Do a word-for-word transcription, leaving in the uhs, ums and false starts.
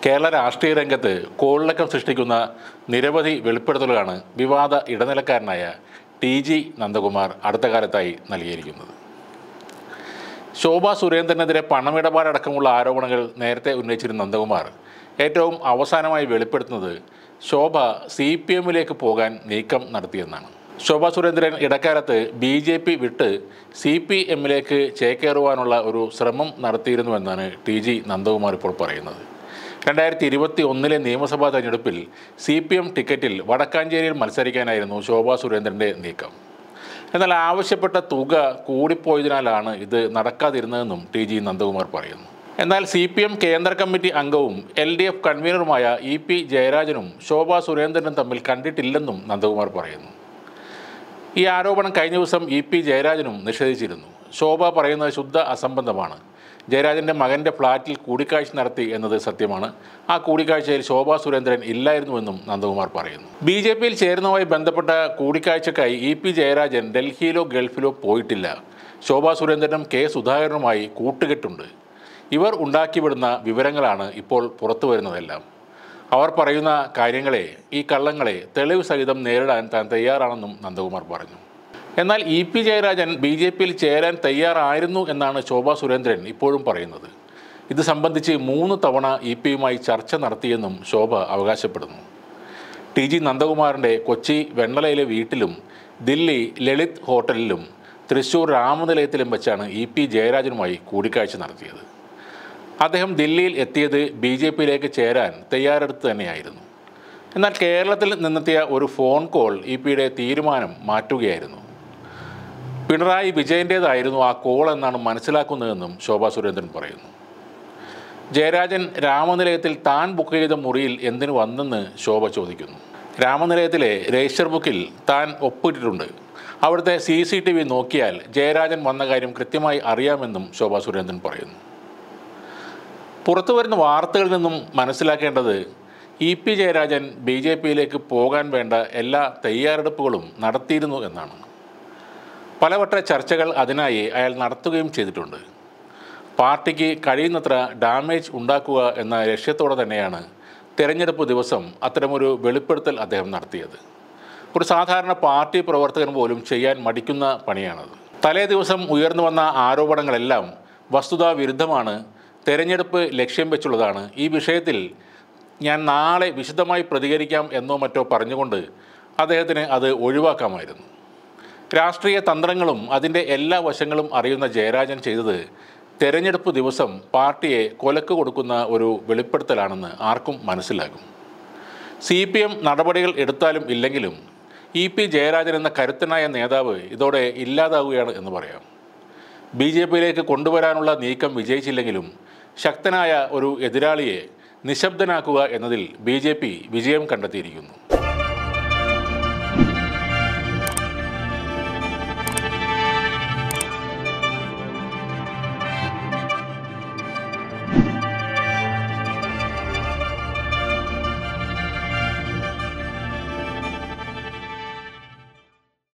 കേരള രാഷ്ട്രീയ രംഗത്ത് കോളിളക്കം സൃഷ്ടിക്കുന്ന നിരവധി വെളിപ്പെടുത്തലുകളാണ് വിവാദ ഇടനിലക്കാരനായ ടി ജി നന്ദകുമാർ അടുത്ത കാലത്തായി നൽകിയിരിക്കുന്നത്. ശോഭാ സുരേന്ദ്രനെതിരെ പണമിടപാടടക്കമുള്ള ആരോപണങ്ങൾ നേരത്തെ ഉന്നയിച്ചിരുന്ന നന്ദകുമാർ ഏറ്റവും അവസാനമായി വെളിപ്പെടുത്തുന്നത് ശോഭ സി പി എമ്മിലേക്ക് പോകാൻ നീക്കം നടത്തിയെന്നാണ്. ശോഭാ സുരേന്ദ്രൻ ഇടക്കാലത്ത് ബി ജെ പി വിട്ട് സി പി എമ്മിലേക്ക് ചേക്കേറുവാനുള്ള ഒരു ശ്രമം നടത്തിയിരുന്നുവെന്നാണ് ടി ജി നന്ദകുമാർ ഇപ്പോൾ പറയുന്നത്. രണ്ടായിരത്തി ഇരുപത്തി ഒന്നിലെ നിയമസഭാ തെരഞ്ഞെടുപ്പിൽ സി പി എം ടിക്കറ്റിൽ വടക്കാഞ്ചേരിയിൽ മത്സരിക്കാനായിരുന്നു ശോഭാ സുരേന്ദ്രൻ്റെ നീക്കം. എന്നാൽ ആവശ്യപ്പെട്ട തുക കൂടിപ്പോയതിനാലാണ് ഇത് നടക്കാതിരുന്നതെന്നും ടി ജി നന്ദകുമാർ പറയുന്നു. എന്നാൽ സി പി എം കേന്ദ്ര കമ്മിറ്റി അംഗവും എൽ ഡി എഫ് കൺവീനറുമായ ഇ പി ജയരാജനും ശോഭാ സുരേന്ദ്രനും തമ്മിൽ കണ്ടിട്ടില്ലെന്നും നന്ദകുമാർ പറയുന്നു. ഈ ആരോപണം കഴിഞ്ഞ ദിവസം ഇ പി ജയരാജനും നിഷേധിച്ചിരുന്നു. ശോഭ പറയുന്നത് ശുദ്ധ അസംബന്ധമാണ്. ജയരാജൻ്റെ മകൻ്റെ ഫ്ളാറ്റിൽ കൂടിക്കാഴ്ച നടത്തി എന്നത് സത്യമാണ്. ആ കൂടിക്കാഴ്ചയിൽ ശോഭാ സുരേന്ദ്രൻ ഇല്ലായിരുന്നുവെന്നും നന്ദകുമാർ പറയുന്നു. ബി ജെ പിയിൽ ചേരുന്നതുമായി ബന്ധപ്പെട്ട കൂടിക്കാഴ്ചക്കായി ഇ പി ജയരാജൻ ഡൽഹിയിലോ ഗൾഫിലോ പോയിട്ടില്ല. ശോഭാ സുരേന്ദ്രനും കെ സുധാകരനുമായി കൂട്ടുകെട്ടുണ്ട്. ഇവർ ഉണ്ടാക്കിവിടുന്ന വിവരങ്ങളാണ് ഇപ്പോൾ പുറത്തു വരുന്നതെല്ലാം. അവർ പറയുന്ന കാര്യങ്ങളെ, ഈ കള്ളങ്ങളെ തെളിവ് സഹിതം നേരിടാൻ താൻ തയ്യാറാണെന്നും നന്ദകുമാർ പറഞ്ഞു. എന്നാൽ E P Jayarajan B J പിയിൽ ചേരാൻ തയ്യാറായിരുന്നു എന്നാണ് ശോഭാ സുരേന്ദ്രൻ ഇപ്പോഴും പറയുന്നത്. ഇത് സംബന്ധിച്ച് മൂന്ന് തവണ ഇ പിയുമായി ചർച്ച നടത്തിയെന്നും ശോഭ അവകാശപ്പെടുന്നു. ടി ജി നന്ദകുമാറിൻ്റെ കൊച്ചി വെണ്ണലയിലെ വീട്ടിലും ദില്ലി ലളിത് ഹോട്ടലിലും തൃശ്ശൂർ രാമനിലയത്തിലും വെച്ചാണ് ഇ പി ജയരാജനുമായി കൂടിക്കാഴ്ച നടത്തിയത്. അദ്ദേഹം ദില്ലിയിൽ എത്തിയത് ബി ജെ പിയിലേക്ക് ചേരാൻ തയ്യാറെടുത്ത് തന്നെയായിരുന്നു. എന്നാൽ കേരളത്തിൽ നിന്നെത്തിയ ഒരു ഫോൺ കോൾ ഇ പിയുടെ തീരുമാനം മാറ്റുകയായിരുന്നു. പിണറായി വിജയൻ്റേതായിരുന്നു ആ കോൾ എന്നാണ് മനസ്സിലാക്കുന്നതെന്നും ശോഭാ സുരേന്ദ്രൻ പറയുന്നു. ജയരാജൻ രാമനിലയത്തിൽ താൻ ബുക്ക് ചെയ്ത മുറിയിൽ എന്തിനു വന്നെന്ന് ശോഭ ചോദിക്കുന്നു. രാമനിലയത്തിലെ രജിസ്റ്റർ ബുക്കിൽ താൻ ഒപ്പിട്ടിട്ടുണ്ട്. അവിടുത്തെ സി സി ടി വി നോക്കിയാൽ ജയരാജൻ വന്ന കാര്യം കൃത്യമായി അറിയാമെന്നും ശോഭാ സുരേന്ദ്രൻ പറയുന്നു. പുറത്തു വരുന്ന വാർത്തകളിൽ നിന്നും മനസ്സിലാക്കേണ്ടത് E P Jayarajan B J പിയിലേക്ക് പോകാൻ വേണ്ട എല്ലാ തയ്യാറെടുപ്പുകളും നടത്തിയിരുന്നു എന്നാണ്. പലവട്ട ചർച്ചകൾ അതിനായി അയാൾ നടത്തുകയും ചെയ്തിട്ടുണ്ട്. പാർട്ടിക്ക് കഴിയുന്നത്ര ഡാമേജ് ഉണ്ടാക്കുക എന്ന ലക്ഷ്യത്തോടെ തന്നെയാണ് തെരഞ്ഞെടുപ്പ് ദിവസം അത്തരമൊരു വെളിപ്പെടുത്തൽ അദ്ദേഹം നടത്തിയത്. ഒരു സാധാരണ പാർട്ടി പ്രവർത്തകൻ പോലും ചെയ്യാൻ മടിക്കുന്ന പണിയാണത്. തലേ ദിവസം ഉയർന്നു വന്ന ആരോപണങ്ങളെല്ലാം വസ്തുതാ വിരുദ്ധമാണ്, തെരഞ്ഞെടുപ്പ് ലക്ഷ്യം വെച്ചുള്ളതാണ്, ഈ വിഷയത്തിൽ ഞാൻ നാളെ വിശദമായി പ്രതികരിക്കാം എന്നോ മറ്റോ പറഞ്ഞുകൊണ്ട് അദ്ദേഹത്തിന് അത് ഒഴിവാക്കാമായിരുന്നു. രാഷ്ട്രീയ തന്ത്രങ്ങളും അതിൻ്റെ എല്ലാ വശങ്ങളും അറിയുന്ന ജയരാജൻ ചെയ്തത് തെരഞ്ഞെടുപ്പ് ദിവസം പാർട്ടിയെ കൊലക്ക് കൊടുക്കുന്ന ഒരു വെളിപ്പെടുത്തലാണെന്ന് ആർക്കും മനസ്സിലാകും. സി പി എം നടപടികൾ എടുത്താലും ഇല്ലെങ്കിലും ഇ പി ജയരാജൻ എന്ന കരുത്തനായ നേതാവ് ഇതോടെ ഇല്ലാതാവുകയാണ് എന്ന് പറയാം. ബി ജെ പിയിലേക്ക് കൊണ്ടുവരാനുള്ള നീക്കം വിജയിച്ചില്ലെങ്കിലും ശക്തനായ ഒരു എതിരാളിയെ നിശബ്ദനാക്കുക എന്നതിൽ ബി ജെ പി വിജയം കണ്ടെത്തിയിരിക്കുന്നു.